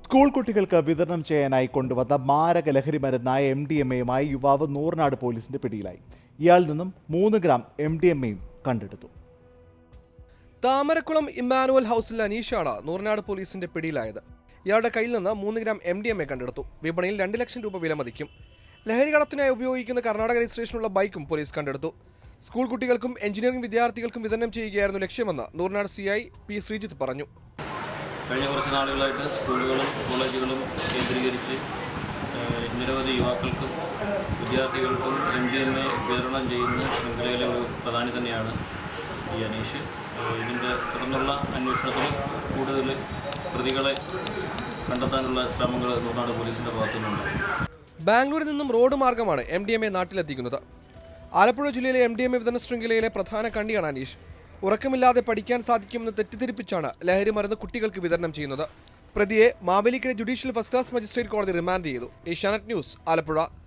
School കുട്ടികൾക്ക് വിതരണം ചെയ്യാനായി കൊണ്ടുവന്ന മാരക ലഹരി മരുന്നായ MDMA-യുമായി യുവാവ് നൂർനാട് പോലീസിന്റെ പിടിയിലായി. ഇയാളിൽ നിന്നും 3 ഗ്രാം MDMA-യും കണ്ടെടുത്തു. താമരക്കുളം ഇമ്മാനുവൽ ഹൗസിൽ അനീഷാണ് നൂർനാട് പോലീസിന്റെ പിടിയിലായത്. ഇയാളുടെ കയ്യിൽ നിന്ന് 3 ഗ്രാം MDMA കണ്ടെടുത്തു. വിപണിയിൽ 2 ലക്ഷം രൂപ വിലമതിക്കും. ലഹരി കടത്തിനായി ഉപയോഗിക്കുന്ന കർണാടക രജിസ്ട്രേഷനുള്ള ബൈക്കും പോലീസ് കണ്ടെടുത്തു. സ്കൂൾ കുട്ടികൾക്കും എഞ്ചിനീയറിംഗ് വിദ്യാർത്ഥികൾക്കും വിതരണം ചെയ്യുകയായിരുന്നു ലക്ഷ്യമെന്ന് നൂർനാട് CI P ശ്രീജിത്ത് പറഞ്ഞു. കഴിഞ്ഞ കുറച്ച് നാളുകളായിട്ട് സ്കൂളുകളും കോളേജുകളും കേന്ദ്രീകരിച്ച് നിരവധി യുവാക്കൾക്കും വിദ്യാർത്ഥികൾക്കും MDMA വിതരണം ചെയ്യുന്ന ശൃംഖലയിലെ ഒരു പ്രധാനി തന്നെയാണ് ഈ അനീഷ്. ഇതിൻ്റെ തുടർന്നുള്ള അന്വേഷണത്തിൽ കൂടുതൽ പ്രതികളെ കണ്ടെത്താനുള്ള ശ്രമങ്ങൾ നൂർനാട് പോലീസിൻ്റെ ഭാഗത്തുനിന്നുണ്ട്. ബാംഗ്ലൂരിൽ നിന്നും റോഡ് മാർഗമാണ് MDMA നാട്ടിലെത്തിക്കുന്നത്. ആലപ്പുഴ ജില്ലയിലെ MDMA വിതരണ ശൃംഖലയിലെ പ്രധാന കണ്ണിയാണ് അനീഷ്. ഉറക്കമില്ലാതെ പഠിക്കാൻ സാധിക്കുമെന്ന് തെറ്റിദ്ധരിപ്പിച്ചാണ് ലഹരി മരുന്ന് കുട്ടികൾക്ക് വിതരണം ചെയ്യുന്നത്. പ്രതിയെ Mavelikkara judicial first class magistrate കോടതി റിമാൻഡ് ചെയ്തു. ഏഷ്യാനെറ്റ് ന്യൂസ്, ആലപ്പുഴ.